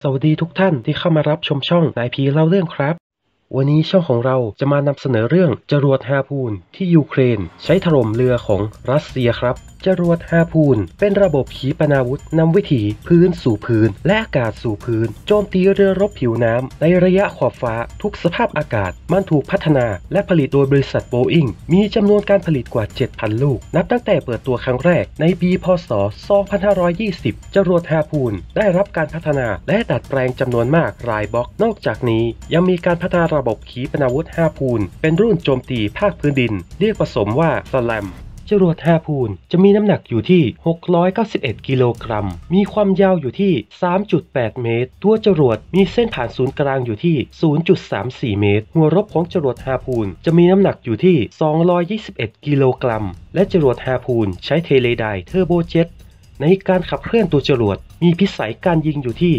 สวัสดีทุกท่านที่เข้ามารับชมช่องนายพีเล่าเรื่องครับวันนี้ช่องของเราจะมานำเสนอเรื่องจรวดฮาพูนที่ยูเครนใช้ถล่มเรือของรัสเซียครับจรวดฮาพูนเป็นระบบขีปนาวุธนำวิถีพื้นสู่พื้นและอากาศสู่พื้นโจมตีเรือรบผิวน้ำในระยะขอบฟ้าทุกสภาพอากาศมันถูกพัฒนาและผลิตโดยบริษัทโบอิงมีจำนวนการผลิตกว่า 7,000 ลูกนับตั้งแต่เปิดตัวครั้งแรกในปีพ.ศ. 2520จรวดฮาพูนได้รับการพัฒนาและดัดแปลงจำนวนมากรายบล็อกนอกจากนี้ยังมีการพัฒนาระบบขีปนาวุธฮาพูนเป็นรุ่นโจมตีภาคพื้นดินเรียกผสมว่าสแลมจรวดฮาพูนจะมีน้ำหนักอยู่ที่691กิโลกรัมมีความยาวอยู่ที่ 3.8 เมตรตัวจรวดมีเส้นผ่านศูนย์กลางอยู่ที่ 0.34 เมตรหัวรบของจรวดฮาพูนจะมีน้ำหนักอยู่ที่221กิโลกรัมและจรวดฮาพูนใช้เทเลไดเทอร์โบเจ็ตในการขับเคลื่อนตัวจรวดมีพิสัยการยิงอยู่ที่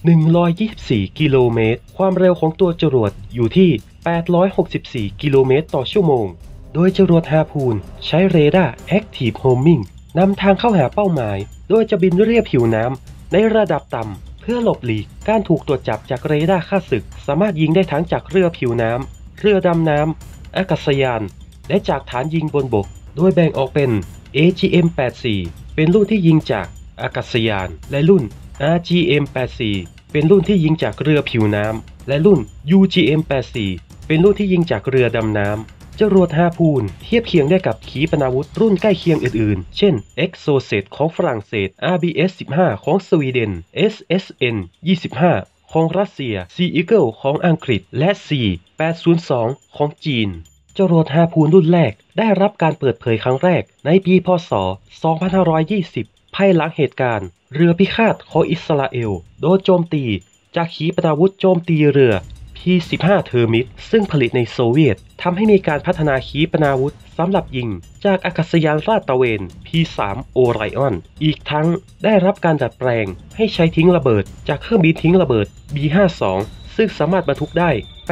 124กิโลเมตรความเร็วของตัวจรวดอยู่ที่864กิโลเมตรต่อชั่วโมงโดยจรวดฮาพูนใช้เรดาร์ Active Homing นำทางเข้าหาเป้าหมายโดยจะบินเรียบผิวน้ำในระดับต่ำเพื่อหลบหลีกการถูกตรวจจับจากเรดาร์ฆ่าศึกสามารถยิงได้ทั้งจากเรือผิวน้ำเรือดำน้ำอากาศยานและจากฐานยิงบนบกโดยแบ่งออกเป็น AGM-84 เป็นรุ่นที่ยิงจากอากาศยานและรุ่น RGM-84 เป็นรุ่นที่ยิงจากเรือผิวน้ำและรุ่น UGM-84 เป็นรุ่นที่ยิงจากเรือดำน้ำจรวดฮาพูนเทียบเคียงได้กับขีปนาวุธรุ่นใกล้เคียงอื่นๆเช่น Exocet ของฝรั่งเศส RBS-15 ของสวีเดน SSN-25 ของรัสเซีย Sea Eagle ของอังกฤษและ C-802 ของจีนจรวดฮาพูนรุ่นแรกได้รับการเปิดเผยครั้งแรกในปีพ.ศ. 2520ภายหลังเหตุการณ์เรือพิฆาตของอิสราเอลโดนโจมตีจากขีปนาวุธโจมตีเรือ P-15 เทอร์มิตซึ่งผลิตในโซเวียตทำให้มีการพัฒนาขีปนาวุธสำหรับยิงจากอากาศยานลาดตระเวน P-3 โอไรออนอีกทั้งได้รับการดัดแปลงให้ใช้ทิ้งระเบิดจากเครื่องบินทิ้งระเบิด B-52 ซึ่งสามารถบรรทุกได้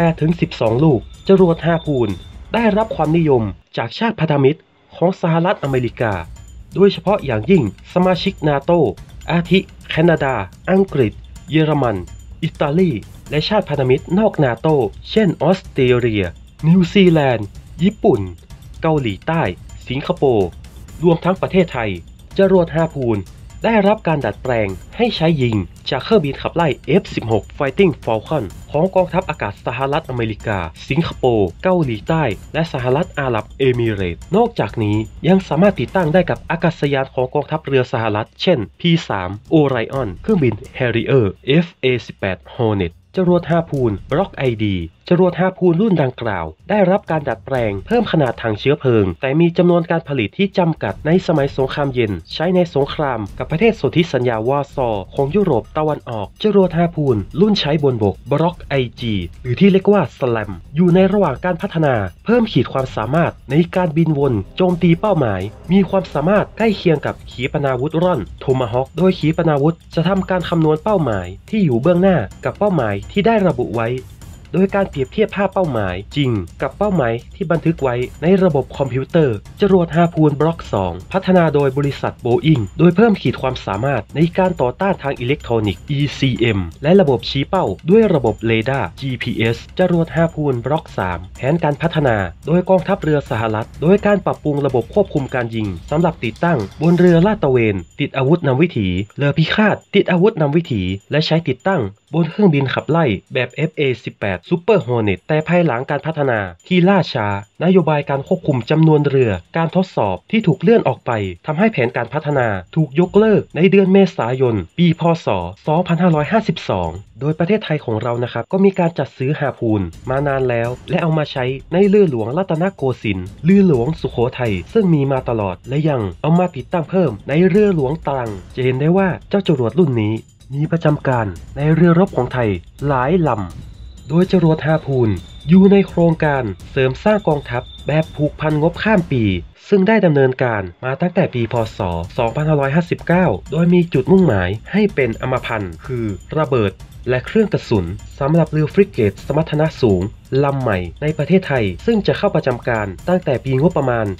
8-12 ลูกจรวดฮาพูนได้รับความนิยมจากชาติพันธมิตรของสหรัฐอเมริกาโดยเฉพาะอย่างยิ่งสมาชิกนาโตอาทิแคนาดาอังกฤษเยอรมันอิตาลีและชาติพันธมิตรนอกนาโตเช่นออสเตรเลียนิวซีแลนด์ญี่ปุ่นเกาหลีใต้สิงคโปร์รวมทั้งประเทศไทยจรวดฮาพูนได้รับการดัดแปลงให้ใช้ยิงจากเครื่องบินขับไล่ F-16 Fighting Falcon ของกองทัพอากาศสหรัฐอเมริกาสิงคโปร์เกาหลีใต้และสหรัฐอาหรับเอมิเรตส์นอกจากนี้ยังสามารถติดตั้งได้กับอากาศยานของกองทัพเรือสหรัฐเช่น P-3 Orion เครื่องบิน Harrier FA-18 Hornet จรวดฮาพูนบล็อกไอดีจรวดฮาพูนรุ่นดังกล่าวได้รับการดัดแปลงเพิ่มขนาดถังเชื้อเพลิงแต่มีจำนวนการผลิตที่จำกัดในสมัยสงครามเย็นใช้ในสงครามกับประเทศสนธิสัญญาวาร์ซอของยุโรปตะวันออกจรวดฮาพูนรุ่นใช้บนบกบล็อกไอจีหรือที่เรียกว่าสแลมอยู่ในระหว่างการพัฒนาเพิ่มขีดความสามารถในการบินวนโจมตีเป้าหมายมีความสามารถใกล้เคียงกับขีปนาวุธร่อนโทมาฮอคโดยขีปนาวุธจะทำการคำนวณเป้าหมายที่อยู่เบื้องหน้ากับเป้าหมายที่ได้ระบุไว้โดยการเปรียบเทียบภาพเป้าหมายจริงกับเป้าหมายที่บันทึกไว้ในระบบคอมพิวเตอร์จรวดฮาพูนบล็อก 2 พัฒนาโดยบริษัทโบอิงโดยเพิ่มขีดความสามารถในการต่อต้านทางอิเล็กทรอนิกส์ ECM และระบบชี้เป้าด้วยระบบเรดาร์ GPS จรวดฮาพูนบล็อก 3 แผนการพัฒนาโดยกองทัพเรือสหรัฐโดยการปรับปรุงระบบควบคุมการยิงสำหรับติดตั้งบนเรือลาดตระเวนติดอาวุธนำวิถีเรือพิฆาตติดอาวุธนำวิถีและใช้ติดตั้งบนเครื่องบินขับไล่แบบ FA-18 Super Hornet แต่ภายหลังการพัฒนาที่ล่าช้านโยบายการควบคุมจำนวนเรือการทดสอบที่ถูกเลื่อนออกไปทำให้แผนการพัฒนาถูกยกเลิกในเดือนเมษายนปีพ.ศ. 2552โดยประเทศไทยของเรานะครับก็มีการจัดซื้อฮาพูนมานานแล้วและเอามาใช้ในเรือหลวงรัตนโกสินทร์เรือหลวงสุโขทัยซึ่งมีมาตลอดและยังเอามาติดตั้งเพิ่มในเรือหลวงตรังจะเห็นได้ว่าเจ้าจรวดรุ่นนี้มีประจำการในเรือรบของไทยหลายลำโดยจรวดฮาพูนอยู่ในโครงการเสริมสร้างกองทัพแบบผูกพันงบข้ามปีซึ่งได้ดำเนินการมาตั้งแต่ปีพ.ศ. 2559โดยมีจุดมุ่งหมายให้เป็นอมพันธ์คือระเบิดและเครื่องกระสุนสำหรับเรือฟริเกตสมรรถนะสูงลำใหม่ในประเทศไทยซึ่งจะเข้าประจำการตั้งแต่ปีงบประมาณ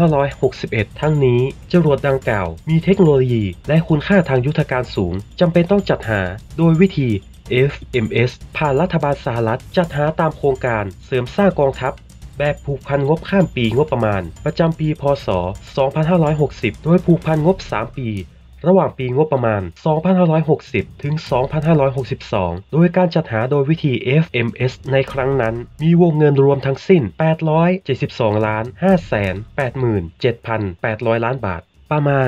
2561 ทั้งนี้จรวดดังกล่าวมีเทคโนโลยีและคุณค่าทางยุทธการสูงจำเป็นต้องจัดหาโดยวิธี FMS ผ่านรัฐบาลสหรัฐจัดหาตามโครงการเสริมสร้างกองทัพแบบผูกพันงบข้ามปีงบประมาณประจำปีพ.ศ. 2560 โดยผูกพันงบ 3 ปีระหว่างปีงบประมาณ 2560 ถึง 2562 โดยการจัดหาโดยวิธี FMS ในครั้งนั้นมีวงเงินรวมทั้งสิ้น 872,587,800 ล้านบาทประมาณ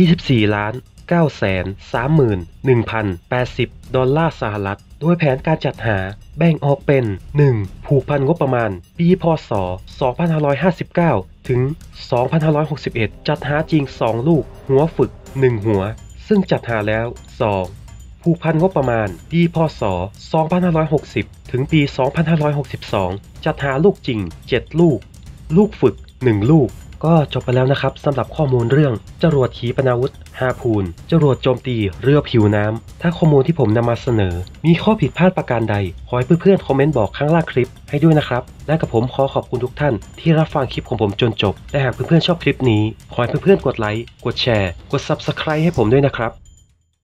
24,930,1,080 ดอลลาร์สหรัฐโดยแผนการจัดหาแบ่งออกเป็น 1. ผูกพันงบประมาณปีพ.ศ. 2559 ถึง 2561 จัดหาจริง 2 ลูกหัวฝึก 1 หัวซึ่งจัดหาแล้ว 2. ผูกพันงบประมาณปีพ.ศ. 2560 ถึงปี 2562 จัดหาลูกจริง 7 ลูกลูกฝึก 1 ลูกก็จบไปแล้วนะครับสำหรับข้อมูลเรื่องจรวดขีปนาวุธฮาพูนจรวดโจมตีเรือผิวน้ำถ้าข้อมูลที่ผมนำมาเสนอมีข้อผิดพลาดประการใดขอให้เพื่อนๆคอมเมนต์บอกข้างล่างคลิปให้ด้วยนะครับและกับผมขอขอบคุณทุกท่านที่รับฟังคลิปของผมจนจบและหากเพื่อนๆชอบคลิปนี้ขอให้เพื่อนๆกดไลค์กดแชร์กด Subscribe ให้ผมด้วยนะครับ